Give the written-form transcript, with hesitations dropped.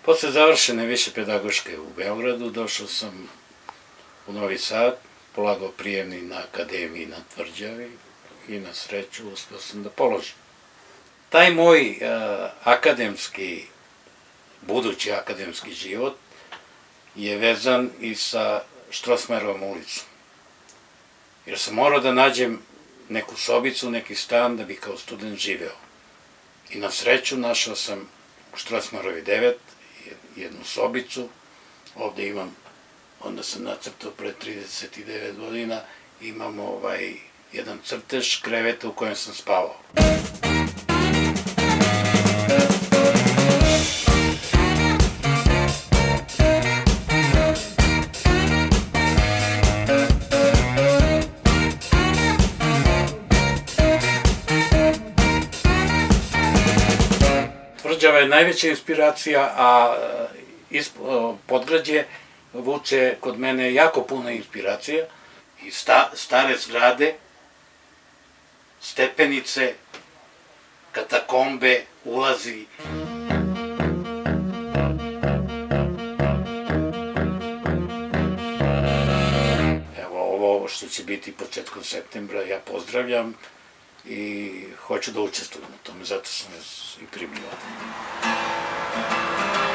Posle završene više pedagoške u Beogradu, došao sam u Novi Sad, polagao prijemni na akademiji na Tvrđavi i na sreću uspeo sam da položim. Taj moj budući akademski život je vezan i sa Štrosmajerovom ulicom. Jer sam morao da nađem neku sobicu, neki stan da bi kao student živeo. I na sreću našao sam u Štrosmajerovi 9 jednu sobicu. Ovde imam, onda sam nacrtao pre 39 godina, imam jedan crtež kreveta u kojem sam spavao. Tvrđava je najveća inspiracija, a Podgrađe vuče kod mene jako puno inspiracija. I stare zgrade, stepenice, katakombe, ulazi. Evo ovo što će biti početkom septembra, ja pozdravljam i hoću da učestvujem u tome, zato sam vas i primio.